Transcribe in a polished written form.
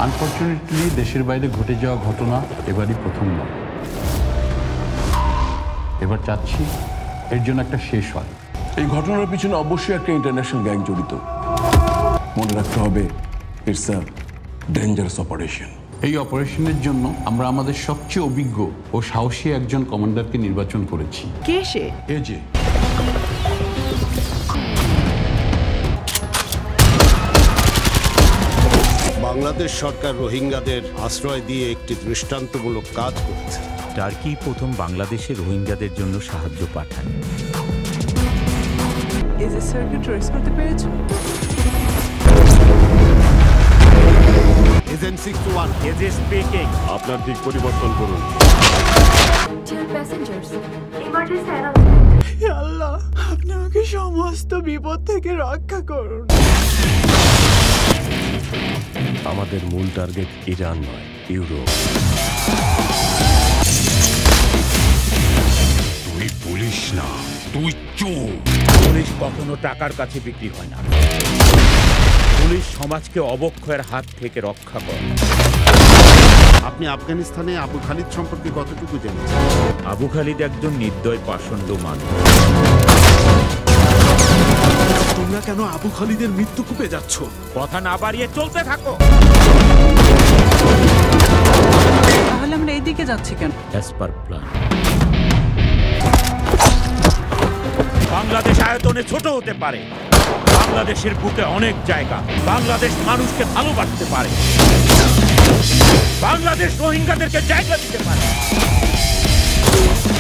Unfortunately দেশের বাইরে ঘটে যাওয়া ঘটনা এবারই প্রথম নয়। এবার চাচ্ছি এর জন্য একটা শেষ হয়। এই ঘটনার পিছনে অবশ্যই একটা ইন্টারন্যাশনাল গ্যাং জড়িত। মনে রাখতে হবে, ইটস আ ডেঞ্জারাস অপারেশন। এই অপারেশনের জন্য আমরা আমাদের সবচেয়ে অভিজ্ঞ ও সাহসী একজন কমান্ডারকে নির্বাচন করেছি। কে সে? এই যে বাংলাদেশ সরকার রোহিঙ্গাদের আশ্রয় দিয়ে একটি দৃষ্টান্তমূলক কাজ করেছে। টার্কি প্রথম বাংলাদেশে রোহিঙ্গাদের জন্য সাহায্য পাঠায়। এই যে স্যারকে ট্রেস করতে পেরেছো? এজেন্ট 61 এজে স্পিকিং। আপনার দিক পরিবর্তন করুন। Dear passengers, emergency announcement. হে আল্লাহ, আপনি আমাকে সমস্ত বিপদ থেকে রক্ষা করুন। আমাদের মূল টার্গেট ইরান নয়, ইউরোপ। তুই পুলিশ না, তুই চোর। পুলিশ কখনো টাকার কাছে বিক্রি হয় না। পুলিশ সমাজকে অবক্ষয়ের হাত থেকে রক্ষা করে। আপনি আফগানিস্তানে আবু খালিদ সম্পর্কে কতটুকু জেনেছেন? আবু খালিদ একজন নির্দয় পাষণ্ড মানুষ। তোমরা কেন আবু খালিদের মৃত্যু কূপে যাচ্ছ? কথা না বাড়িয়ে চলতে থাকো। তাহলে আমরা এইদিকে যাচ্ছি কেন? As per plan. বাংলাদেশ আয়তনে ছোট হতে পারে, বাংলাদেশের বুকে অনেক জায়গা। বাংলাদেশ মানুষকে ভালোবাসতে পারে, বাংলাদেশ রোহিঙ্গাদেরকে জায়গা দিতে পারে।